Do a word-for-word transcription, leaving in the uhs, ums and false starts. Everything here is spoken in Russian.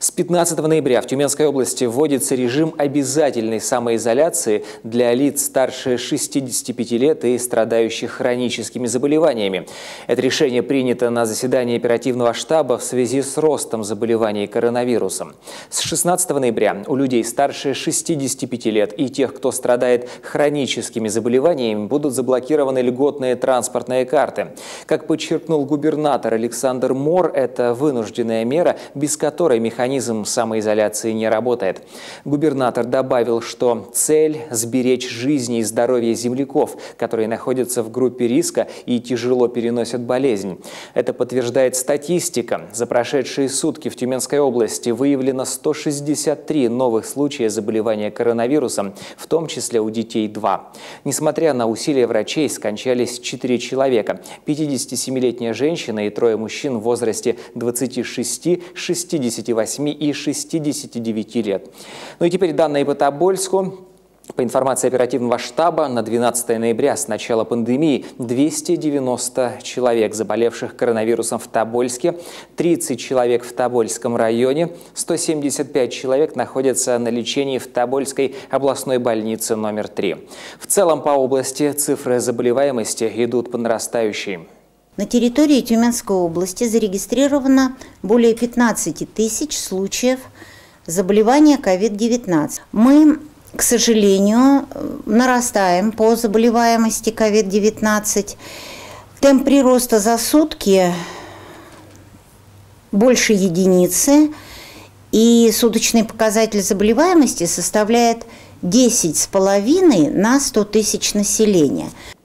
С пятнадцатого ноября в Тюменской области вводится режим обязательной самоизоляции для лиц старше шестидесяти пяти лет и страдающих хроническими заболеваниями. Это решение принято на заседании оперативного штаба в связи с ростом заболеваний коронавирусом. С шестнадцатого ноября у людей старше шестидесяти пяти лет и тех, кто страдает хроническими заболеваниями, будут заблокированы льготные транспортные карты. Как подчеркнул губернатор Александр Мор, это вынужденная мера, без которой механизм самоизоляции не работает. Губернатор добавил, что цель – сберечь жизни и здоровье земляков, которые находятся в группе риска и тяжело переносят болезнь. Это подтверждает статистика. За прошедшие сутки в Тюменской области выявлено сто шестьдесят три новых случая заболевания коронавирусом, в том числе у детей два. Несмотря на усилия врачей, скончались четыре человека – пятидесятисемилетняя женщина и трое мужчин в возрасте двадцати шести, шестидесяти восьми и шестидесяти девяти лет. Ну и теперь данные по Тобольску. По информации оперативного штаба, на двенадцатое ноября с начала пандемии двести девяносто человек, заболевших коронавирусом в Тобольске, тридцать человек в Тобольском районе, сто семьдесят пять человек находятся на лечении в Тобольской областной больнице номер три. В целом по области цифры заболеваемости идут по нарастающей. На территории Тюменской области зарегистрировано более пятнадцати тысяч случаев заболевания ковид девятнадцать. Мы, к сожалению, нарастаем по заболеваемости ковид девятнадцать. Темп прироста за сутки больше единицы, и суточный показатель заболеваемости составляет десять с половиной на сто тысяч населения.